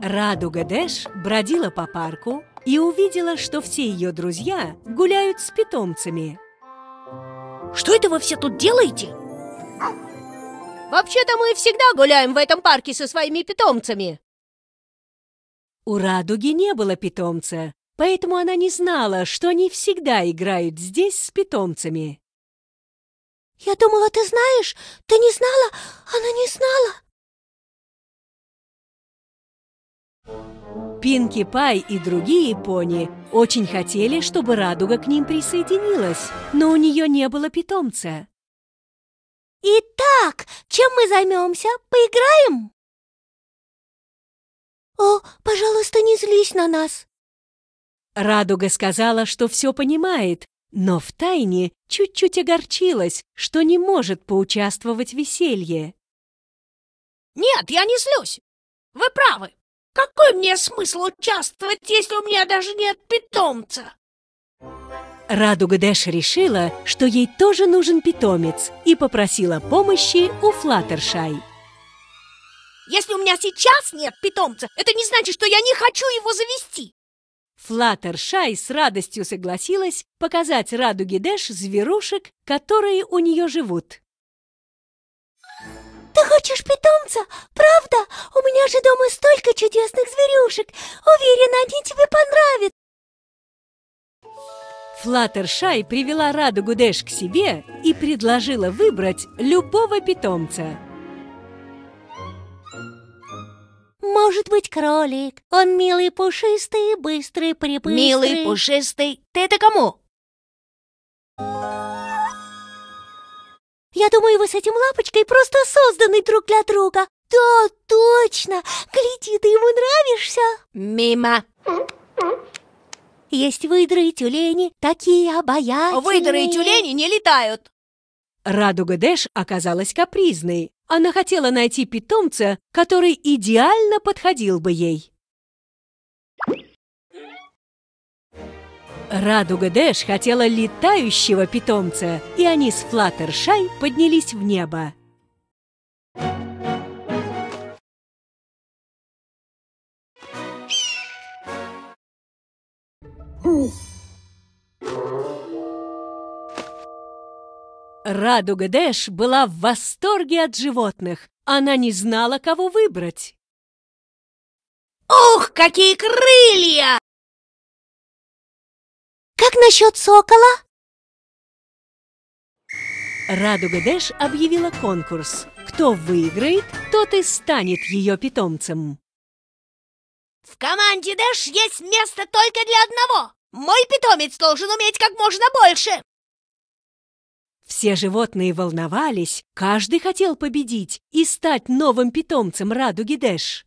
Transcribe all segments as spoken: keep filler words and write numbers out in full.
Радуга Дэш бродила по парку и увидела, что все ее друзья гуляют с питомцами. Что это вы все тут делаете? Вообще-то мы всегда гуляем в этом парке со своими питомцами. У Радуги не было питомца, поэтому она не знала, что они всегда играют здесь с питомцами. Я думала, ты знаешь. Ты не знала? Она не знала. Пинки Пай и другие пони очень хотели, чтобы Радуга к ним присоединилась, но у нее не было питомца. Итак, чем мы займемся? Поиграем? О, пожалуйста, не злись на нас. Радуга сказала, что все понимает, но втайне чуть-чуть огорчилась, что не может поучаствовать в веселье. Нет, я не злюсь. Вы правы. Какой мне смысл участвовать, если у меня даже нет питомца? Радуга Дэш решила, что ей тоже нужен питомец, и попросила помощи у Флаттершай. Если у меня сейчас нет питомца, это не значит, что я не хочу его завести. Флаттершай с радостью согласилась показать Радуге Дэш зверушек, которые у нее живут. Ты хочешь питомца? Правда? У меня же дома столько чудесных зверюшек. Уверена, они тебе понравятся. Флаттершай привела Радугу Дэш к себе и предложила выбрать любого питомца. Может быть, кролик. Он милый, пушистый, быстрый, прибыстрый. Милый, пушистый. Ты это кому? Я думаю, вы с этим лапочкой просто созданы друг для друга. Да, точно. Гляди, ты ему нравишься? Мимо. Есть выдры и тюлени, такие обаятельные. Выдры и тюлени не летают. Радуга Дэш оказалась капризной. Она хотела найти питомца, который идеально подходил бы ей. Радуга Дэш хотела летающего питомца, и они с Флаттершай поднялись в небо. Радуга Дэш была в восторге от животных. Она не знала, кого выбрать. Ух, какие крылья! Как насчет сокола? Радуга Дэш объявила конкурс. Кто выиграет, тот и станет ее питомцем. В команде Дэш есть место только для одного. Мой питомец должен уметь как можно больше. Все животные волновались, каждый хотел победить и стать новым питомцем Радуги Дэш.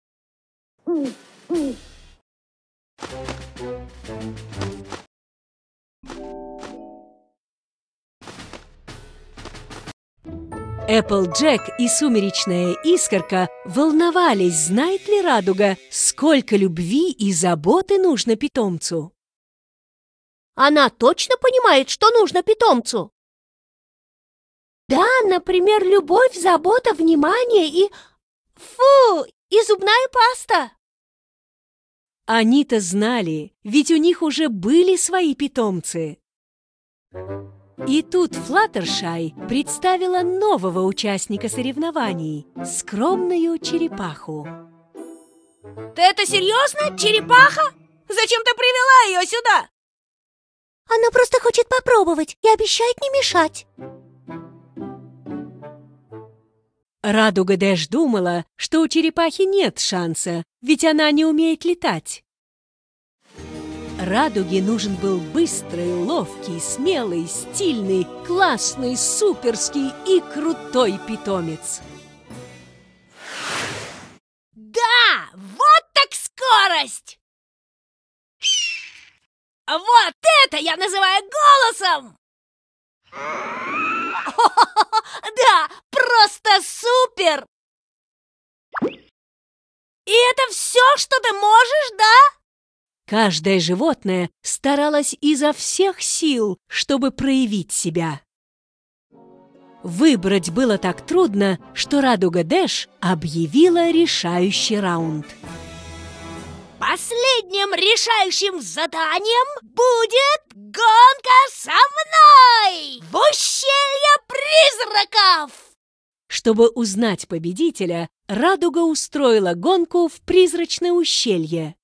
Эпплджек и Сумеречная Искорка волновались, знает ли Радуга, сколько любви и заботы нужно питомцу. Она точно понимает, что нужно питомцу? Да, например, любовь, забота, внимание и... Фу, и зубная паста. Они-то знали, ведь у них уже были свои питомцы. И тут Флаттершай представила нового участника соревнований – скромную черепаху. Ты это серьезно, черепаха? Зачем ты привела ее сюда? Она просто хочет попробовать и обещает не мешать. Радуга Дэш думала, что у черепахи нет шанса, ведь она не умеет летать. Радуге нужен был быстрый, ловкий, смелый, стильный, классный, суперский и крутой питомец. Да, вот так скорость! Вот это я называю голосом! Да, просто супер! И это все, что ты можешь, да? Каждое животное старалось изо всех сил, чтобы проявить себя. Выбрать было так трудно, что Радуга Дэш объявила решающий раунд. Последним решающим заданием будет гонка со мной в ущелье призраков! Чтобы узнать победителя, Радуга устроила гонку в призрачное ущелье.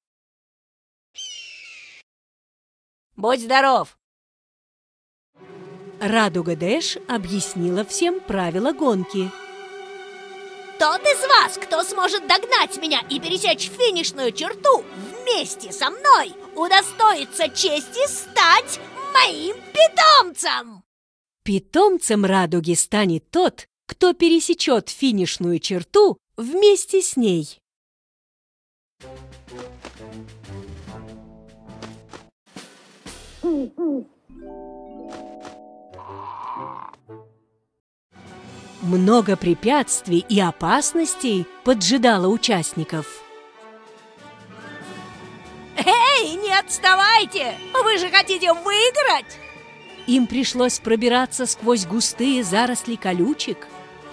Будь здоров! Радуга Дэш объяснила всем правила гонки. Тот из вас, кто сможет догнать меня и пересечь финишную черту вместе со мной, удостоится чести стать моим питомцем! Питомцем Радуги станет тот, кто пересечет финишную черту вместе с ней. Много препятствий и опасностей поджидало участников. Эй, не отставайте! Вы же хотите выиграть! Им пришлось пробираться сквозь густые заросли колючек.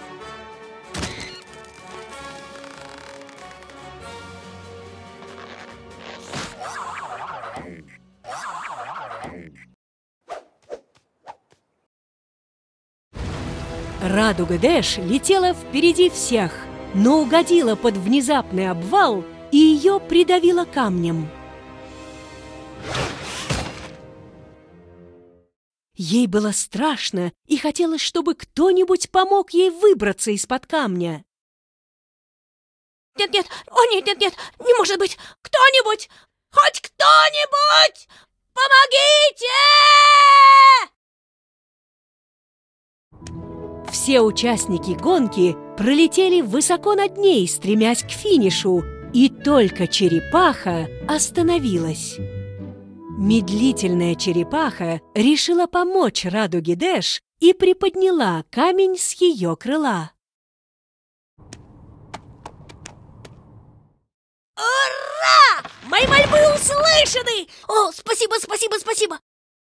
Радуга Дэш летела впереди всех, но угодила под внезапный обвал, и ее придавило камнем. Ей было страшно, и хотелось, чтобы кто-нибудь помог ей выбраться из-под камня. Нет-нет, о нет-нет-нет, не может быть! Кто-нибудь! Хоть кто-нибудь! Помогите! Все участники гонки пролетели высоко над ней, стремясь к финишу, и только черепаха остановилась. Медлительная черепаха решила помочь Радуге Дэш и приподняла камень с ее крыла. Ура! Мои мольбы услышаны! О, спасибо, спасибо, спасибо!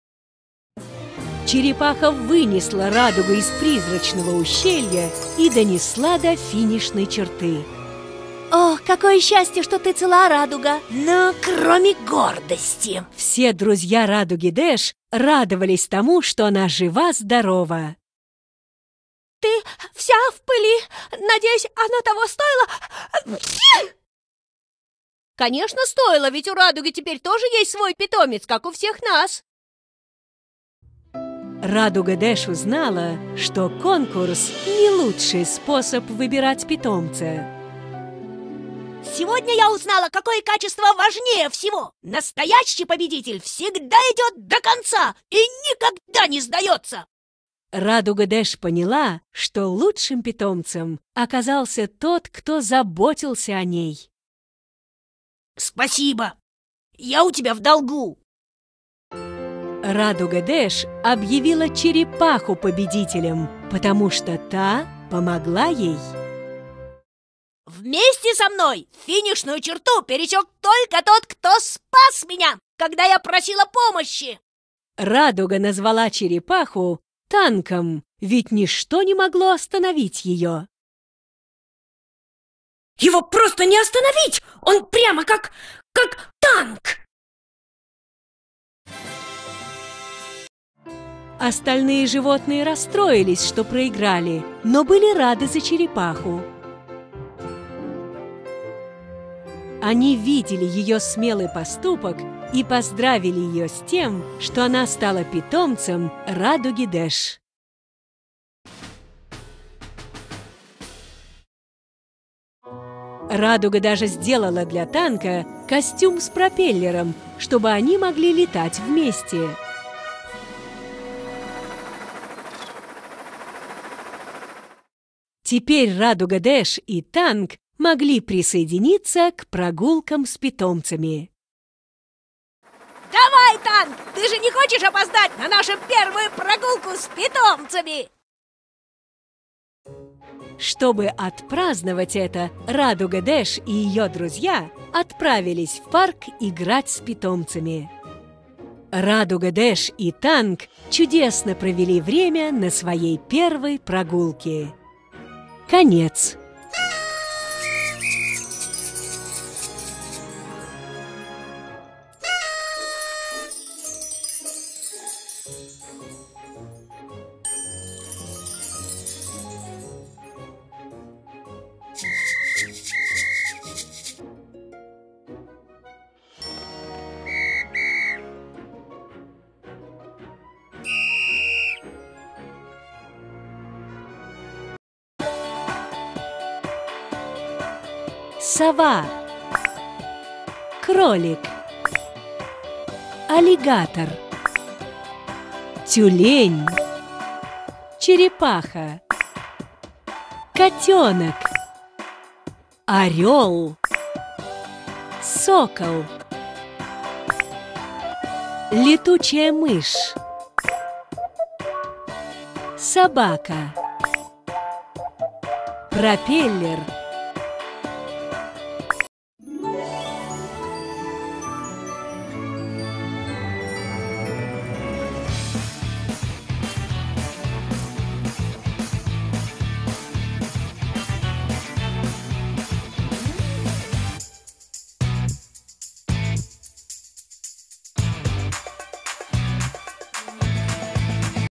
Черепаха вынесла Радугу из призрачного ущелья и донесла до финишной черты. О, какое счастье, что ты цела, Радуга! Но кроме гордости. Все друзья Радуги Дэш радовались тому, что она жива-здорова. Ты вся в пыли. Надеюсь, оно того стоило? Конечно, стоило, ведь у Радуги теперь тоже есть свой питомец, как у всех нас. Радуга Дэш узнала, что конкурс – не лучший способ выбирать питомца. Сегодня я узнала, какое качество важнее всего. Настоящий победитель всегда идет до конца и никогда не сдается. Радуга Дэш поняла, что лучшим питомцем оказался тот, кто заботился о ней. Спасибо. Я у тебя в долгу. Радуга Дэш объявила черепаху победителем, потому что та помогла ей. Вместе со мной финишную черту пересек только тот, кто спас меня, когда я просила помощи. Радуга назвала черепаху танком, ведь ничто не могло остановить ее. Его просто не остановить! Он прямо как... как танк! Остальные животные расстроились, что проиграли, но были рады за черепаху. Они видели ее смелый поступок и поздравили ее с тем, что она стала питомцем Радуги Дэш. Радуга даже сделала для танка костюм с пропеллером, чтобы они могли летать вместе. Теперь Радуга Дэш и танк могли присоединиться к прогулкам с питомцами. Давай, танк! Ты же не хочешь опоздать на нашу первую прогулку с питомцами? Чтобы отпраздновать это, Радуга Дэш и ее друзья отправились в парк играть с питомцами. Радуга Дэш и танк чудесно провели время на своей первой прогулке. Конец. Сова. Кролик. Аллигатор. Тюлень. Черепаха. Котенок. Орел. Сокол. Летучая мышь. Собака. Пропеллер.